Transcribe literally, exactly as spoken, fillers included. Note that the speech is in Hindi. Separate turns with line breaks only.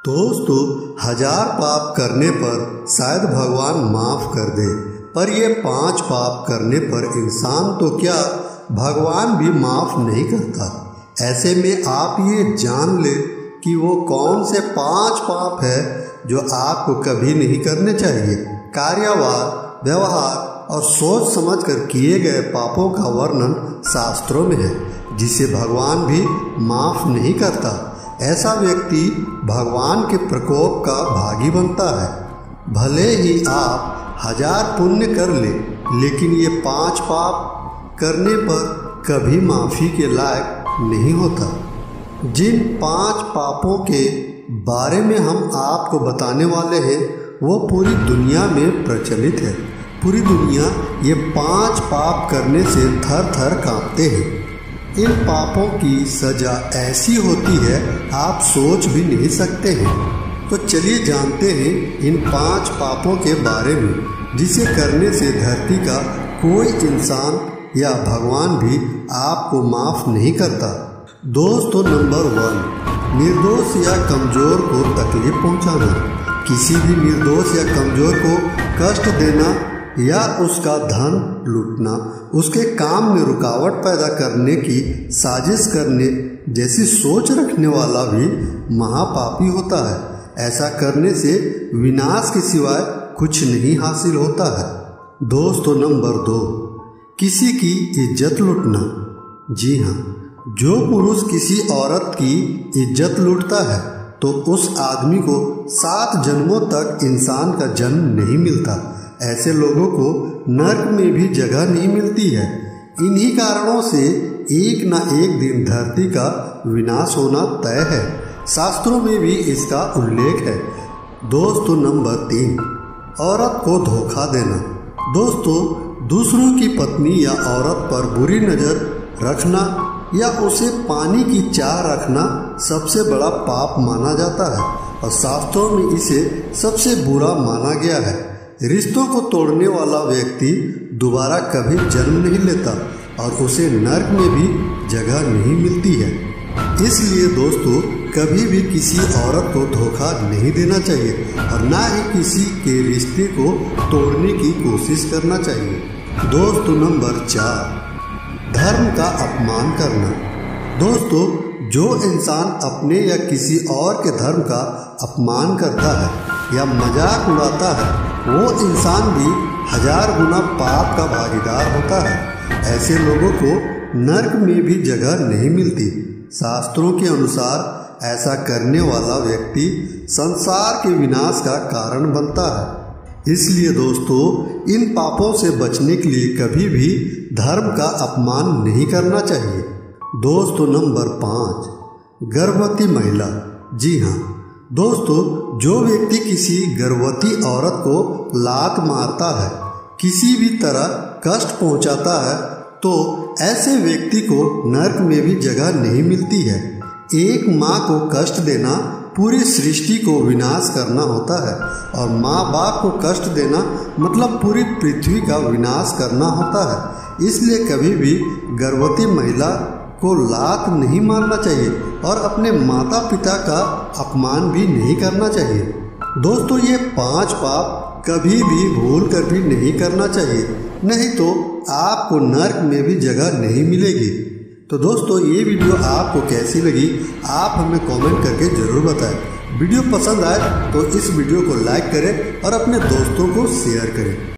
दोस्तों, हजार पाप करने पर शायद भगवान माफ कर दे, पर ये पांच पाप करने पर इंसान तो क्या भगवान भी माफ नहीं करता। ऐसे में आप ये जान ले कि वो कौन से पांच पाप है जो आपको कभी नहीं करने चाहिए। कार्यवार, व्यवहार और सोच समझकर किए गए पापों का वर्णन शास्त्रों में है, जिसे भगवान भी माफ नहीं करता। ऐसा व्यक्ति भगवान के प्रकोप का भागी बनता है। भले ही आप हजार पुण्य कर ले, लेकिन ये पांच पाप करने पर कभी माफ़ी के लायक नहीं होता। जिन पांच पापों के बारे में हम आपको बताने वाले हैं वो पूरी दुनिया में प्रचलित है। पूरी दुनिया ये पांच पाप करने से थर थर कांपते हैं। इन पापों की सजा ऐसी होती है आप सोच भी नहीं सकते हैं। तो चलिए जानते हैं इन पांच पापों के बारे में, जिसे करने से धरती का कोई इंसान या भगवान भी आपको माफ नहीं करता। दोस्तों, नंबर वन, निर्दोष या कमजोर को तकलीफ पहुंचाना। किसी भी निर्दोष या कमजोर को कष्ट देना या उसका धन लूटना, उसके काम में रुकावट पैदा करने की साजिश करने जैसी सोच रखने वाला भी महापापी होता है। ऐसा करने से विनाश के सिवाय कुछ नहीं हासिल होता है। दोस्तों, नंबर दो, किसी की इज्जत लूटना। जी हाँ, जो पुरुष किसी औरत की इज्जत लूटता है तो उस आदमी को सात जन्मों तक इंसान का जन्म नहीं मिलता। ऐसे लोगों को नर्क में भी जगह नहीं मिलती है। इन्हीं कारणों से एक न एक दिन धरती का विनाश होना तय है। शास्त्रों में भी इसका उल्लेख है। दोस्तों, नंबर तीन, औरत को धोखा देना। दोस्तों, दूसरों की पत्नी या औरत पर बुरी नज़र रखना या उसे पानी की चाह रखना सबसे बड़ा पाप माना जाता है और शास्त्रों में इसे सबसे बुरा माना गया है। रिश्तों को तोड़ने वाला व्यक्ति दोबारा कभी जन्म नहीं लेता और उसे नर्क में भी जगह नहीं मिलती है। इसलिए दोस्तों, कभी भी किसी औरत को धोखा नहीं देना चाहिए और ना ही किसी के रिश्ते को तोड़ने की कोशिश करना चाहिए। दोस्तों, नंबर चार, धर्म का अपमान करना। दोस्तों, जो इंसान अपने या किसी और के धर्म का अपमान करता है या मजाक उड़ाता है वो इंसान भी हजार गुना पाप का भागीदार होता है। ऐसे लोगों को नर्क में भी जगह नहीं मिलती। शास्त्रों के अनुसार ऐसा करने वाला व्यक्ति संसार के विनाश का कारण बनता है। इसलिए दोस्तों, इन पापों से बचने के लिए कभी भी धर्म का अपमान नहीं करना चाहिए। दोस्तों, नंबर पाँच, गर्भवती महिला। जी हाँ दोस्तों, जो व्यक्ति किसी गर्भवती औरत को लात मारता है, किसी भी तरह कष्ट पहुंचाता है, तो ऐसे व्यक्ति को नर्क में भी जगह नहीं मिलती है। एक माँ को कष्ट देना पूरी सृष्टि को विनाश करना होता है और माँ बाप को कष्ट देना मतलब पूरी पृथ्वी का विनाश करना होता है। इसलिए कभी भी गर्भवती महिला को लात नहीं मारना चाहिए और अपने माता पिता का अपमान भी नहीं करना चाहिए। दोस्तों, ये पांच पाप कभी भी भूल कर भी नहीं करना चाहिए, नहीं तो आपको नर्क में भी जगह नहीं मिलेगी। तो दोस्तों, ये वीडियो आपको कैसी लगी आप हमें कमेंट करके ज़रूर बताएं। वीडियो पसंद आए तो इस वीडियो को लाइक करें और अपने दोस्तों को शेयर करें।